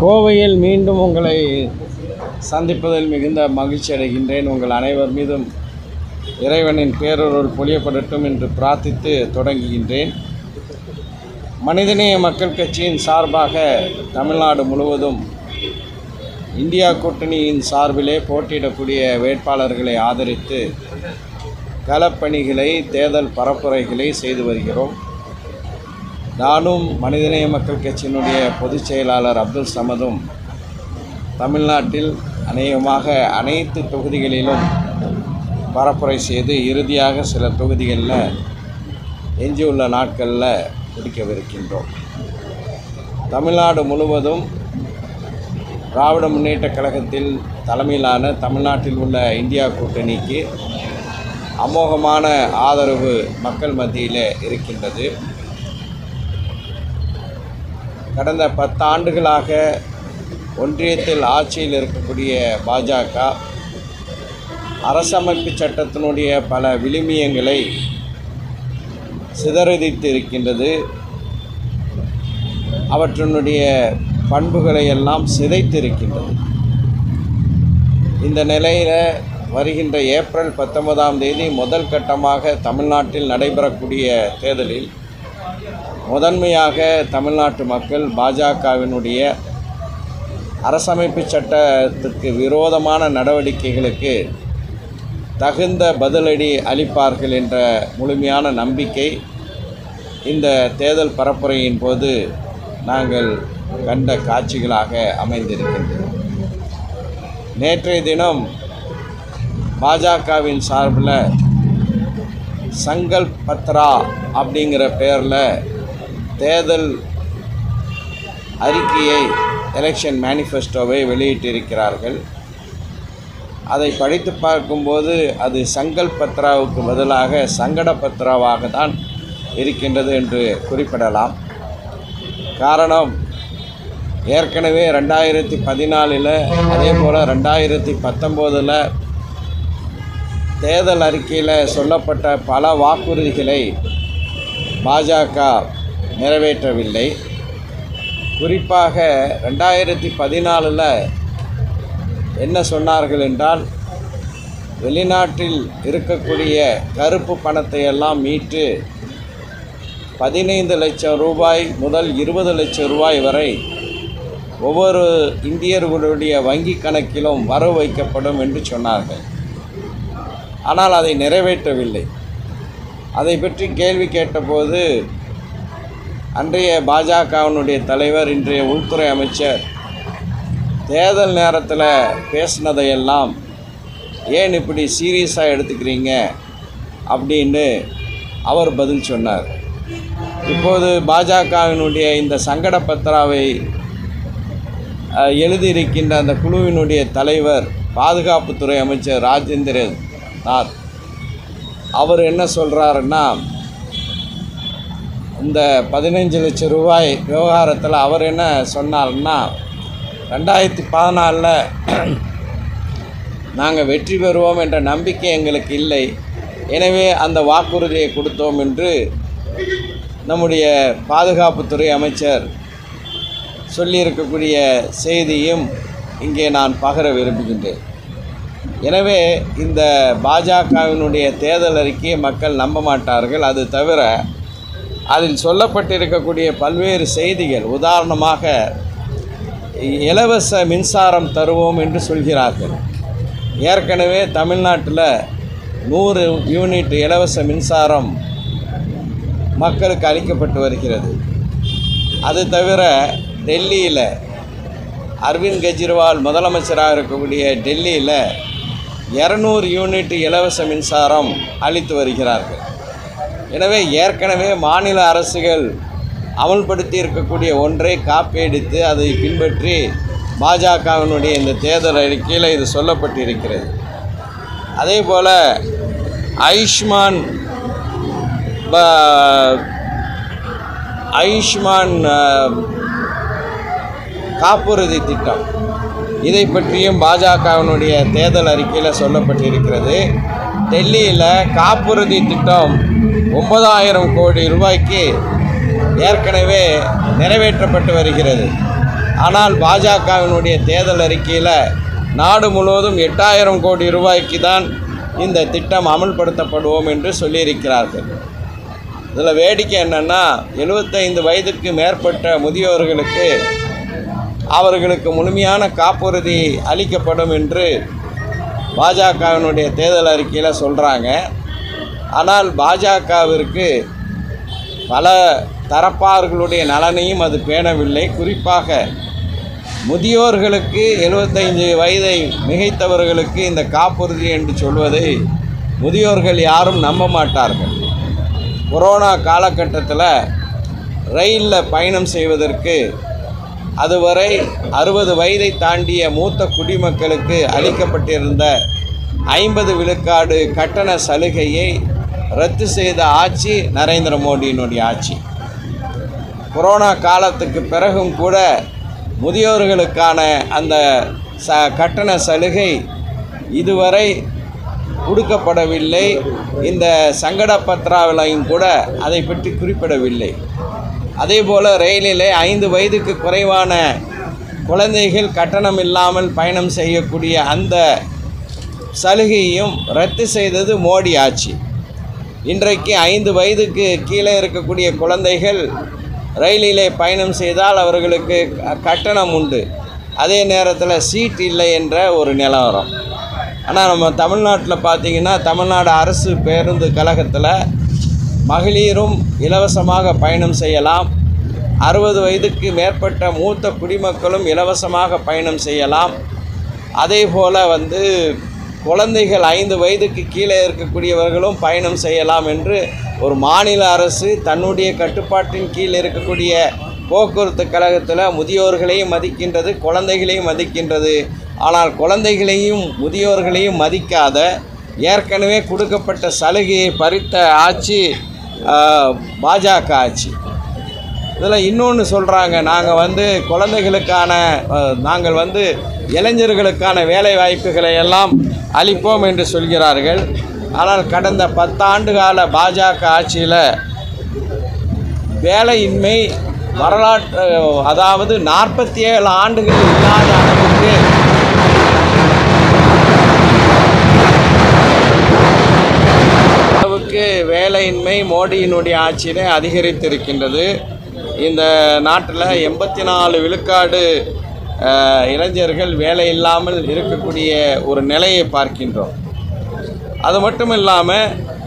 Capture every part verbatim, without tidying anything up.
கோவையில் மீண்டும் உங்களை சந்திப்பதில் மிகுந்த மகிழ்ச்சி அடைகின்றேன். உங்கள் அனைவர் மீதும் இறைவனின் பேரருள் பொழியப்படட்டும் என்று பிரார்த்தித்து தொடங்குகின்றேன். மனிதநேய மக்கள் கட்சியின் சார்பாக தமிழ்நாடு முழுவதும் இந்தியா கூட்டணியின் சார்பிலே போட்டியிடக்கூடிய வேட்பாளர்களை ஆதரித்து களப்பணிகளை, தேர்தல் பரப்புரைகளை செய்து வருகிறோம். நானும் மனிதநேய மக்கள் கட்சியினுடைய பொதுச் செயலாளர் அப்துல் சமதும் தமிழ்நாட்டில் அநேகமாக அனைத்து தொகுதிகளிலும் பரப்புரை செய்து இறுதியாக சில தொகுதிகளில் எஞ்சியுள்ள நாட்களில் முடிக்கவிருக்கின்றோம். தமிழ்நாடு முழுவதும் திராவிட முன்னேற்றக் கழகத்தில் தலைமையிலான தமிழ்நாட்டில் உள்ள இந்தியா கூட்டணிக்கு அமோகமான ஆதரவு மக்கள் மத்தியில் இருக்கின்றது. கடந்த பத்து ஆண்டுகளாக ஒன்றியத்தில் ஆட்சியில் இருக்கக்கூடிய பாஜக அரசமைப்பு சட்டத்தினுடைய பல விழுமியங்களை சிதறடித்து இருக்கின்றது. அவற்றினுடைய பண்புகளை எல்லாம் சிதைத்திருக்கின்றது. இந்த நிலையில் வருகின்ற ஏப்ரல் பத்தொன்பதாம் தேதி முதல் கட்டமாக தமிழ்நாட்டில் நடைபெறக்கூடிய தேர்தலில் முதன்மையாக தமிழ்நாட்டு மக்கள் பாஜகவினுடைய அரசமைப்பு சட்டத்துக்கு விரோதமான நடவடிக்கைகளுக்கு தகுந்த பதிலடி அளிப்பார்கள் என்ற முழுமையான நம்பிக்கை இந்த தேர்தல் பரப்புரையின் போது நாங்கள் கண்ட காட்சிகளாக அமைந்திருக்கின்றன. நேற்றைய தினம் பாஜகவின் சார்பில் சங்கல்ப் பத்ரா அப்படிங்கிற பெயரில் தேர்தல் அறிக்கையை, எலெக்ஷன் மேனிஃபெஸ்டோவை வெளியிட்டிருக்கிறார்கள். அதை படித்து பார்க்கும்போது அது சங்கல்ப் பத்ராவுக்கு பதிலாக சங்கட பத்ராவாக தான் இருக்கின்றது என்று குறிப்பிடலாம். காரணம், ஏற்கனவே ரெண்டாயிரத்தி பதினாலில் அதே போல் ரெண்டாயிரத்தி பத்தொம்போதில் தேர்தல் அறிக்கையில் சொல்லப்பட்ட பல வாக்குறுதிகளை பாஜக நிறைவேற்றவில்லை. குறிப்பாக ரெண்டாயிரத்தி பதினாலில் என்ன சொன்னார்கள் என்றால், வெளிநாட்டில் இருக்கக்கூடிய கருப்பு பணத்தை எல்லாம் மீட்டு பதினைந்து லட்சம் ரூபாய் முதல் இருபது லட்சம் ரூபாய் வரை ஒவ்வொரு இந்தியர்களுடைய வங்கி கணக்கிலும் வரவு வைக்கப்படும் என்று சொன்னார்கள். ஆனால் அதை நிறைவேற்றவில்லை. அதை பற்றி கேள்வி கேட்டபோது அன்றைய பாஜகவினுடைய தலைவர், இன்றைய உள்துறை அமைச்சர், தேர்தல் நேரத்தில் பேசினதையெல்லாம் ஏன் இப்படி சீரியஸாக எடுத்துக்கிறீங்க அப்படின்னு அவர் பதில் சொன்னார். இப்போது பாஜகவினுடைய இந்த சங்கட பத்ராவை எழுதியிருக்கின்ற அந்த குழுவினுடைய தலைவர், பாதுகாப்புத்துறை அமைச்சர் ராஜேந்திர நாத், அவர் என்ன சொல்கிறாருன்னா, இந்த பதினஞ்சு லட்சம் ரூபாய் விவகாரத்தில் அவர் என்ன சொன்னார்னா, ரெண்டாயிரத்தி பதினாலில் நாங்கள் வெற்றி பெறுவோம் என்ற நம்பிக்கை எங்களுக்கு இல்லை, எனவே அந்த வாக்குறுதியை கொடுத்தோம் என்று நம்முடைய பாதுகாப்புத்துறை அமைச்சர் சொல்லியிருக்கக்கூடிய செய்தியும் இங்கே நான் பகிர விரும்புகின்றேன். எனவே இந்த பாஜகவினுடைய தேர்தல் அறிக்கையை மக்கள் நம்ப மாட்டார்கள். அது தவிர அதில் சொல்லப்பட்டிருக்கக்கூடிய பல்வேறு செய்திகள், உதாரணமாக இலவச மின்சாரம் தருவோம் என்று சொல்கிறார்கள். ஏற்கனவே தமிழ்நாட்டில் நூறு யூனிட் இலவச மின்சாரம் மக்களுக்கு அளிக்கப்பட்டு வருகிறது. அது தவிர டெல்லியில் அரவிந்த் கெஜ்ரிவால் முதலமைச்சராக இருக்கக்கூடிய டெல்லியில் இரநூறு யூனிட் இலவச மின்சாரம் அளித்து வருகிறார்கள். எனவே ஏற்கனவே மாநில அரசுகள் அமல்படுத்தி இருக்கக்கூடிய ஒன்றை காப்பியடித்து அதை பின்பற்றி பாஜகவினுடைய இந்த தேர்தல் அறிக்கையில் இது சொல்லப்பட்டிருக்கிறது. அதே போல் ஆயுஷ்மான் ஆயுஷ்மான் காப்புறுதி திட்டம், இதை பற்றியும் பாஜகவினுடைய தேர்தல் அறிக்கையில் சொல்லப்பட்டிருக்கிறது. டெல்லியில் காப்புறுதி திட்டம் ஒன்பதாயிரம் கோடி ரூபாய்க்கு ஏற்கனவே நிறைவேற்றப்பட்டு வருகிறது. ஆனால் பாஜகவினுடைய தேர்தல் அறிக்கையில் நாடு முழுவதும் எட்டாயிரம் கோடி ரூபாய்க்கு தான் இந்த திட்டம் அமல்படுத்தப்படுவோம் என்று சொல்லியிருக்கிறார்கள். இதில் வேடிக்கை என்னென்னா, எழுபத்தைந்து வயதுக்கு மேற்பட்ட முதியோர்களுக்கு அவர்களுக்கு முழுமையான காப்புறுதி அளிக்கப்படும் என்று பாஜகவினுடைய தேர்தல் அறிக்கையில் சொல்கிறாங்க. ஆனால் பாஜகவிற்கு பல தரப்பார்களுடைய நலனையும் அது பேணவில்லை. குறிப்பாக முதியோர்களுக்கு எழுபத்தைந்து வயதை மிகைத்தவர்களுக்கு இந்த காப்புறுதி என்று சொல்வதை முதியோர்கள் யாரும் நம்ப மாட்டார்கள். கொரோனா காலகட்டத்தில் ரயிலில் பயணம் செய்வதற்கு அதுவரை அறுபது வயதை தாண்டிய மூத்த குடிமக்களுக்கு அளிக்கப்பட்டிருந்த ஐம்பது விழுக்காடு கட்டண சலுகையை ரத்து செய்த ஆட்சி நரேந்திர மோடியினுடைய ஆட்சி. கொரோனா காலத்துக்கு பிறகும் கூட முதியோர்களுக்கான அந்த ச கட்டண சலுகை இதுவரை கொடுக்கப்படவில்லை. இந்த சங்கட பத்ராவிலையும் கூட அதை பற்றி குறிப்பிடவில்லை. அதேபோல் ரயிலிலே ஐந்து வயதுக்கு குறைவான குழந்தைகள் கட்டணம் இல்லாமல் பயணம் செய்யக்கூடிய அந்த சலுகையும் ரத்து செய்தது மோடி ஆட்சி. இன்றைக்கு ஐந்து வயதுக்கு கீழே இருக்கக்கூடிய குழந்தைகள் ரயிலிலே பயணம் செய்தால் அவர்களுக்கு கட்டணம் உண்டு. அதே நேரத்தில் சீட் இல்லை என்ற ஒரு நிலவரம். ஆனால் நம்ம தமிழ்நாட்டில் பார்த்திங்கன்னா, தமிழ்நாடு அரசு பேருந்து கழகத்தில் மகளிரும் இலவசமாக பயணம் செய்யலாம். அறுபது வயதுக்கு மேற்பட்ட மூத்த குடிமக்களும் இலவசமாக பயணம் செய்யலாம். அதே போல் வந்து குழந்தைகள் ஐந்து வயதுக்கு கீழே இருக்கக்கூடியவர்களும் பயணம் செய்யலாம் என்று ஒரு மாநில அரசு தன்னுடைய கட்டுப்பாட்டின் கீழ் இருக்கக்கூடிய போக்குவரத்து கழகத்தில் முதியோர்களையும் மதிக்கின்றது, குழந்தைகளையும் மதிக்கின்றது. ஆனால் குழந்தைகளையும் முதியோர்களையும் மதிக்காத, ஏற்கனவே கொடுக்கப்பட்ட சலுகையை பறித்த ஆட்சி பாஜக ஆட்சி. இதில் இன்னொன்று சொல்கிறாங்க, நாங்கள் வந்து குழந்தைகளுக்கான நாங்கள் வந்து இளைஞர்களுக்கான வேலை வாய்ப்புகளை எல்லாம் அளிப்போம் என்று சொல்கிறார்கள். ஆனால் கடந்த பத்தாண்டு கால பாஜக ஆட்சியில் வேலையின்மை வரலாற்று அதாவது நாற்பத்தி ஏழு ஆண்டுகள் இல்லாத அளவுக்கு அளவுக்கு வேலையின்மை மோடியினுடைய ஆட்சியிலே அதிகரித்திருக்கின்றது. இந்த நாட்டில் எண்பத்தி நாலு விழுக்காடு இளைஞர்கள் வேலை இல்லாமல் இருக்கக்கூடிய ஒரு நிலையை பார்க்கின்றோம். அது மட்டும் இல்லாமல்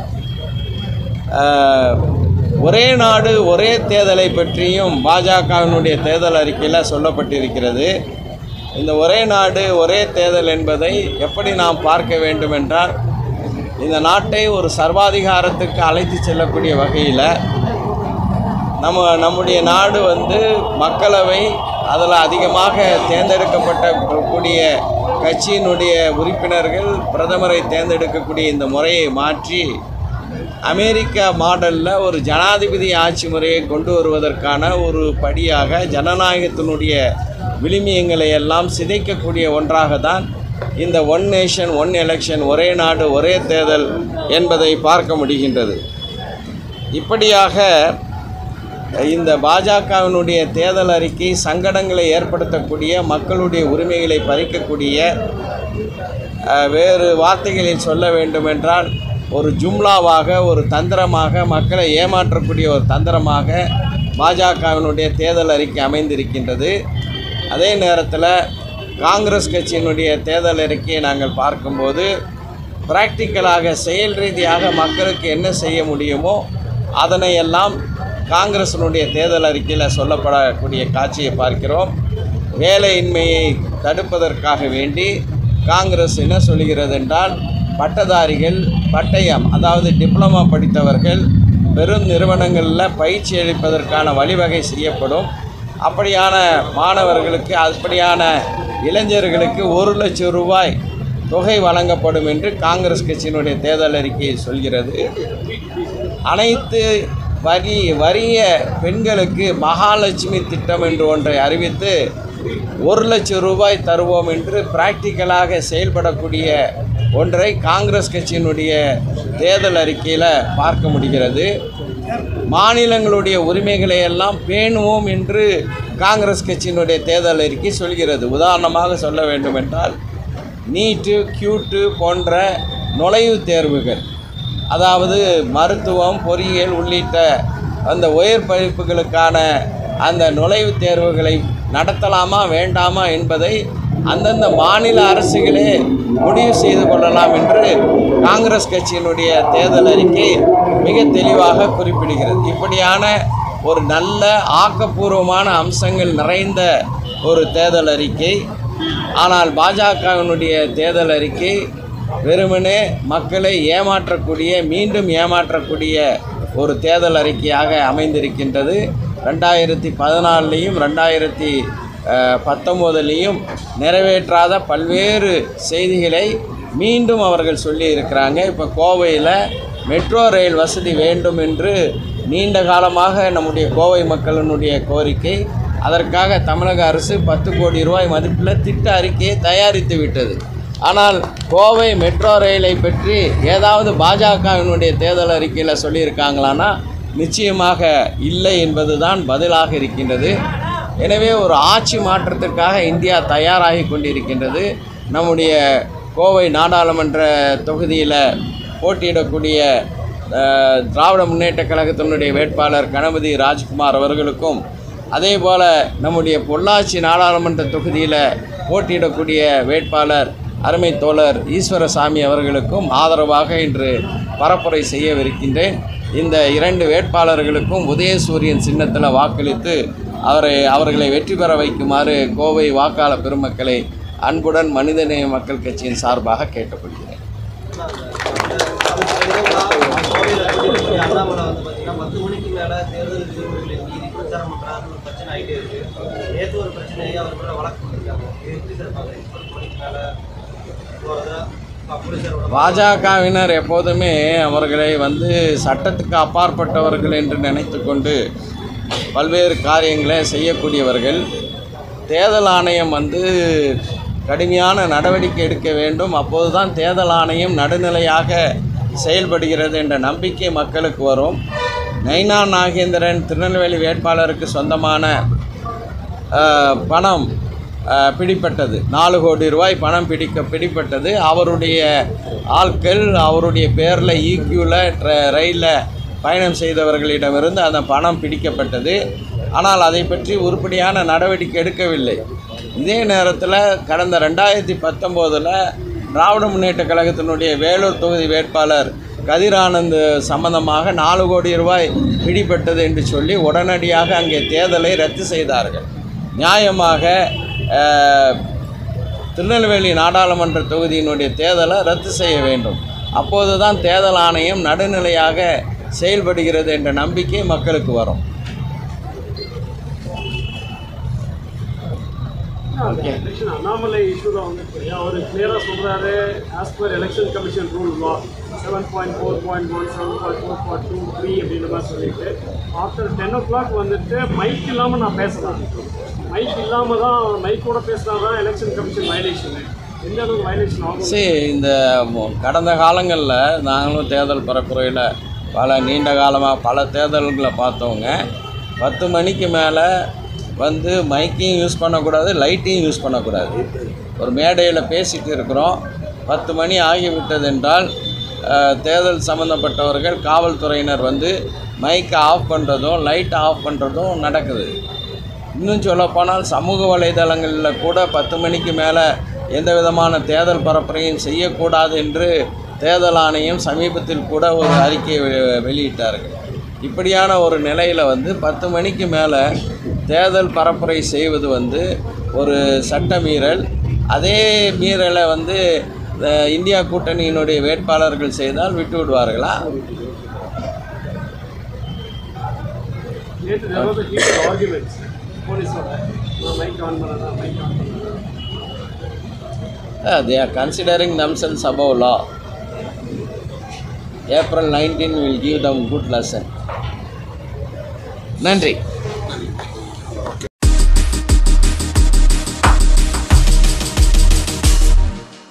ஒரே நாடு ஒரே தேர்தலை பற்றியும் பாஜகவினுடைய தேர்தல் அறிக்கையில் சொல்லப்பட்டிருக்கிறது. இந்த ஒரே நாடு ஒரே தேர்தல் என்பதை எப்படி நாம் பார்க்க வேண்டும் என்றால், இந்த நாட்டை ஒரு சர்வாதிகாரத்துக்கு அழைத்து செல்லக்கூடிய வகையில் நம்ம நம்முடைய நாடு வந்து மக்களவை அதில் அதிகமாக தேர்ந்தெடுக்கப்பட்ட கூடிய கட்சியினுடைய உறுப்பினர்கள் பிரதமரை தேர்ந்தெடுக்கக்கூடிய இந்த முறையை மாற்றி அமெரிக்கா மாடலில் ஒரு ஜனாதிபதி ஆட்சி முறையை கொண்டு வருவதற்கான ஒரு படியாக ஜனநாயகத்தினுடைய விழுமியங்களை எல்லாம் சிதைக்கக்கூடிய ஒன்றாக தான் இந்த ஒன் நேஷன் ஒன் எலெக்ஷன், ஒரே நாடு ஒரே தேர்தல் என்பதை பார்க்க முடிகின்றது. இப்படியாக இந்த பாஜகவினுடைய தேர்தல் அறிக்கை சங்கடங்களை ஏற்படுத்தக்கூடிய, மக்களுடைய உரிமைகளை பறிக்கக்கூடிய, வேறு வார்த்தைகளில் சொல்ல வேண்டுமென்றால் ஒரு ஜும்லாவாக, ஒரு தந்திரமாக, மக்களை ஏமாற்றக்கூடிய ஒரு தந்திரமாக பாஜகவினுடைய தேர்தல் அறிக்கை அமைந்திருக்கின்றது. அதே நேரத்தில் காங்கிரஸ் கட்சியினுடைய தேர்தல் அறிக்கையை நாங்கள் பார்க்கும்போது பிராக்டிக்கலாக செயல் ரீதியாக மக்களுக்கு என்ன செய்ய முடியுமோ அதனையெல்லாம் காங்கிரஸினுடைய தேர்தல் அறிக்கையில் சொல்லப்படக்கூடிய காட்சியை பார்க்கிறோம். வேலையின்மையை தடுப்பதற்காக வேண்டி காங்கிரஸ் என்ன சொல்கிறது என்றால், பட்டதாரிகள், பட்டயம் அதாவது டிப்ளமா படித்தவர்கள் பெரும் நிறுவனங்களில் பயிற்சி அளிப்பதற்கான வழிவகை செய்யப்படும். அப்படியான மாணவர்களுக்கு, அப்படியான இளைஞர்களுக்கு ஒரு லட்சம் ரூபாய் தொகை வழங்கப்படும் என்று காங்கிரஸ் கட்சியினுடைய தேர்தல் அறிக்கை சொல்கிறது. அனைத்து வரி வறிய பெண்களுக்கு மகாலட்சுமி திட்டம் என்று ஒன்றை அறிவித்து ஒரு லட்சம் ரூபாய் தருவோம் என்று பிராக்டிக்கலாக செயல்படக்கூடிய ஒன்றை காங்கிரஸ் கட்சியினுடைய தேர்தல் அறிக்கையில் பார்க்க முடிகிறது. மாநிலங்களுடைய உரிமைகளை எல்லாம் பேணுவோம் என்று காங்கிரஸ் கட்சியினுடைய தேர்தல் அறிக்கை சொல்கிறது. உதாரணமாக சொல்ல வேண்டுமென்றால் நீட்டு, கியூட்டு போன்ற நுழைவுத் தேர்வுகள், அதாவது மருத்துவம், பொறியியல் உள்ளிட்ட அந்த உயர் படிப்புகளுக்கான அந்த நுழைவுத் தேர்வுகளை நடத்தலாமா வேண்டாமா என்பதை அந்தந்த மாநில அரசுகளே முடிவு செய்து கொள்ளலாம் என்று காங்கிரஸ் கட்சியினுடைய தேர்தல் அறிக்கை மிக தெளிவாக குறிப்பிடுகிறது. இப்படியான ஒரு நல்ல ஆக்கப்பூர்வமான அம்சங்கள் நிறைந்த ஒரு தேர்தல் அறிக்கை. ஆனால் பாஜகவினுடைய தேர்தல் அறிக்கை வெறுமனே மக்களை ஏமாற்றக்கூடிய, மீண்டும் ஏமாற்றக்கூடிய ஒரு தேர்தல் அறிக்கையாக அமைந்திருக்கின்றது. ரெண்டாயிரத்தி பதினாலுலேயும் ரெண்டாயிரத்தி பத்தொம்போதுலேயும் நிறைவேற்றாத பல்வேறு செய்திகளை மீண்டும் அவர்கள் சொல்லி இருக்கிறாங்க. இப்போ கோவையில் மெட்ரோ ரயில் வசதி வேண்டும் என்று நீண்ட காலமாக நம்முடைய கோவை மக்களினுடைய கோரிக்கை. அதற்காக தமிழக அரசு பத்து கோடி ரூபாய் மதிப்பில் திட்ட அறிக்கையை தயாரித்து விட்டது. ஆனால் கோவை மெட்ரோ ரயிலை பற்றி ஏதாவது பாஜகவினுடைய தேர்தல் அறிக்கையில் சொல்லியிருக்காங்களான்னா நிச்சயமாக இல்லை என்பது தான் பதிலாக இருக்கின்றது. எனவே ஒரு ஆட்சி மாற்றத்திற்காக இந்தியா தயாராகி கொண்டிருக்கின்றது. நம்முடைய கோவை நாடாளுமன்ற தொகுதியில் போட்டியிடக்கூடிய திராவிட முன்னேற்ற கழகத்தினுடைய வேட்பாளர் கணபதி ராஜ்குமார் அவர்களுக்கும், அதே போல் நம்முடைய பொள்ளாச்சி நாடாளுமன்ற தொகுதியில் போட்டியிடக்கூடிய வேட்பாளர் அருமை தோழர் ஈஸ்வரசாமி அவர்களுக்கும் ஆதரவாக இன்று பரப்புரை செய்யவிருக்கின்றேன். இந்த இரண்டு வேட்பாளர்களுக்கும் உதயசூரியன் சின்னத்தில் வாக்களித்து அவரை அவர்களை வெற்றி பெற வைக்குமாறு கோவை வாக்காளர் பெருமக்களை அன்புடன் மனிதநேய மக்கள் கட்சியின் சார்பாக கேட்டுக்கொள்கிறேன். பாஜகவினர் எப்போதுமே அவர்களை வந்து சட்டத்துக்கு அப்பாற்பட்டவர்கள் என்று நினைத்து கொண்டு பல்வேறு காரியங்களை செய்யக்கூடியவர்கள். தேர்தல் ஆணையம் வந்து கடுமையான நடவடிக்கை எடுக்க வேண்டும். அப்போது தான் தேர்தல் ஆணையம் நடுநிலையாக செயல்படுகிறது என்ற நம்பிக்கை மக்களுக்கு வரும். நைனா நாகேந்திரன் திருநெல்வேலி வேட்பாளருக்கு சொந்தமான பணம் பிடிப்பட்டது. நாலு கோடி ரூபாய் பணம் பிடிக்க பிடிப்பட்டது. அவருடைய ஆட்கள் அவருடைய பேரில் ஈக்யூவில் ரயிலில் பயணம் செய்தவர்களிடமிருந்து அந்த பணம் பிடிக்கப்பட்டது. ஆனால் அதை பற்றி உருப்படியான நடவடிக்கை எடுக்கவில்லை. இதே நேரத்தில் கடந்த ரெண்டாயிரத்தி பத்தொம்போதில் திராவிட முன்னேற்ற கழகத்தினுடைய வேலூர் தொகுதி வேட்பாளர் கதிரானந்த் சம்பந்தமாக நாலு கோடி ரூபாய் பிடிப்பட்டது என்று சொல்லி உடனடியாக அங்கே தேர்தலை ரத்து செய்தார்கள். நியாயமாக திருநெல்வேலி நாடாளுமன்ற தொகுதியினுடைய தேர்தலை ரத்து செய்ய வேண்டும். அப்போது தான் தேர்தல் ஆணையம் நடுநிலையாக செயல்படுகிறது என்ற நம்பிக்கை மக்களுக்கு வரும். அண்ணாமலை இஷ்யூ தான் வந்து அவர் கிளியராக சொல்கிறாரு, as per election commission rule லா seven point four point one seven point four point two three அப்படின்ற மாதிரி சொல்லிட்டு ஆஃப்டர் டென் ஓ கிளாக் வந்துட்டு மைக் இல்லாமல் நான் பேசுகிறேன். மைக் இல்லாமல் தான் மைக்கோட பேசினா தான் எலெக்ஷன் கமிஷன் வயலேஷனு. எந்த அளவுக்கு வயலேஷன் ஆகும்? சரி, இந்த கடந்த காலங்களில் நாங்களும் தேர்தல் பரப்புரையில் பல நீண்ட காலமாக பல தேர்தல்களை பார்த்தவங்க, பத்து மணிக்கு மேலே வந்து மைக்கையும் யூஸ் பண்ணக்கூடாது, லைட்டையும் யூஸ் பண்ணக்கூடாது. ஒரு மேடையில் பேசிகிட்டு இருக்கிறோம், பத்து மணி ஆகிவிட்டது என்றால் தேர்தல் சம்மந்தப்பட்டவர்கள் காவல்துறையினர் வந்து மைக்கை ஆஃப் பண்ணுறதும் லைட்டை ஆஃப் பண்ணுறதும் நடக்குது. இன்னும் சொல்லப்போனால் சமூக வலைதளங்களில் கூட பத்து மணிக்கு மேலே எந்த விதமான தேர்தல் பரப்புரையும் செய்யக்கூடாது என்று தேர்தல் ஆணையம் சமீபத்தில் கூட ஒரு அறிக்கையை வெளியிட்டார்கள். இப்படியான ஒரு நிலையில் வந்து பத்து மணிக்கு மேலே தேர்தல் பரப்புரை செய்வது வந்து ஒரு சட்ட மீறல். அதே மீறலை வந்து இந்தியா கூட்டணியினுடைய வேட்பாளர்கள் செய்தால் விட்டு விடுவார்களா? They are considering themselves above law. April nineteenth will give them good lesson. நன்றி.